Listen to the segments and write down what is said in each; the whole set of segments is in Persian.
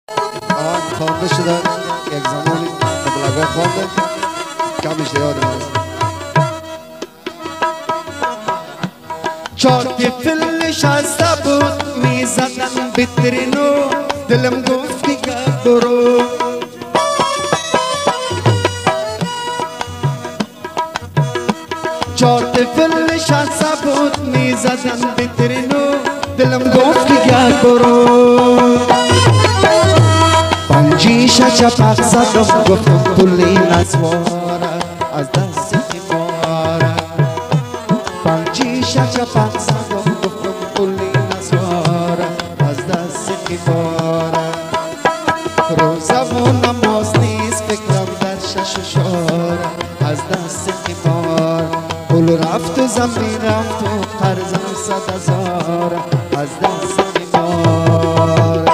آن خوانده شده یک زمانی مبلغا خوانده کمش یادم هست. چار طفل نشسته بود میزدن بترینو دلم گفت دیگه برو. چار طفل نشسته بود میزدن بترینو دلم گفت دیگه برو. پنجیشه چپک زدم گفتم پولی نسواره از دست خماره. پنجیشه چپک زدم گفتم پولی نسواره از دست خماره. روزمون نماز نیست فکرم در شش و شاره از دست خماره. پول رفت و زمین رفت و قرضم 100,000 از دست خماره.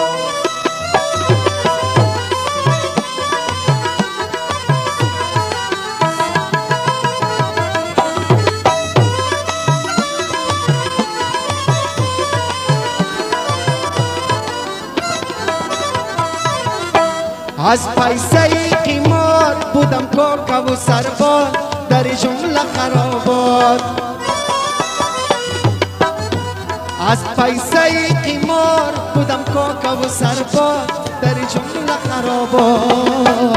از پیسه قمار بودم کاکا و سربار در جمله خرابات. از پیسه قمار بودم کاکا و سربار در جمله خرابات.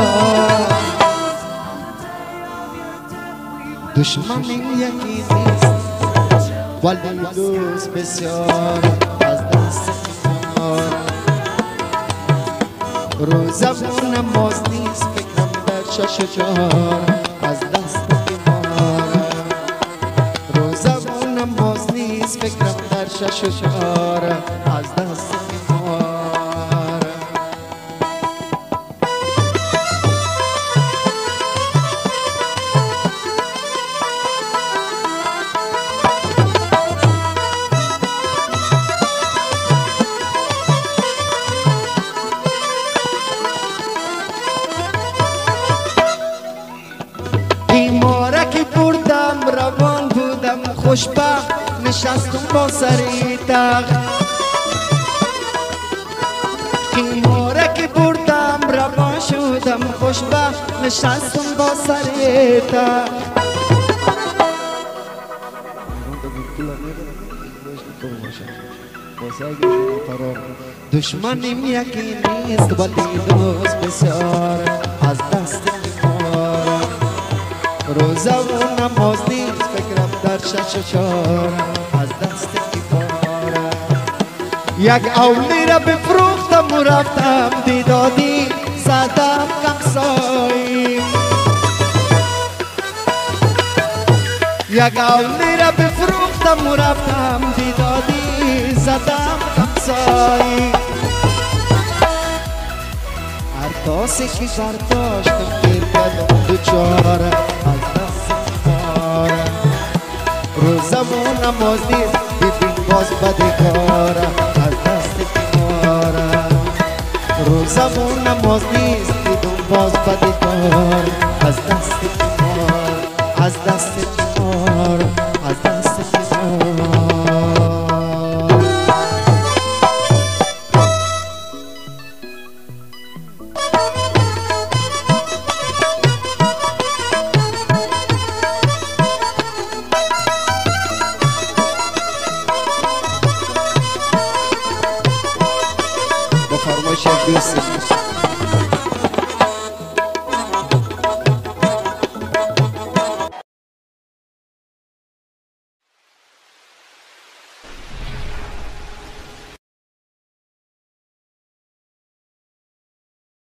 دشمنی یکی نیست ولی دوست بسیار از دست خمار. روزمون نماز نیست فکرم در شش و چهار از دست خماره. روزمون نماز نیست فکرم در شش و چهار از دست خماره. که بردم روان بودم خوشبخت نشستم با سری تخت. قیماره که بردم روان شدم خوشبخت نشستم با سری تخت. دشمنیم یکی نیست ولی دوست بسیار از دست خماره. روزمون نماز نیست فکرم در شش و چهار از دست خماره. یک اولی را بفروختم و رفتم دیدادی زدم کمسایی. یک اولی را بفروختم و رفتم دیدادی زدم کمسایی. هر کاسی که برداشتم گیر کردم دوچاره از دست خماره. روزمون نماز نیست ببین باز بدکاره از دست خماره. روزمون نماز نیست ببین باز بدکاره از دست خماره از دست خماره از دست خماره. با فرمایش دوست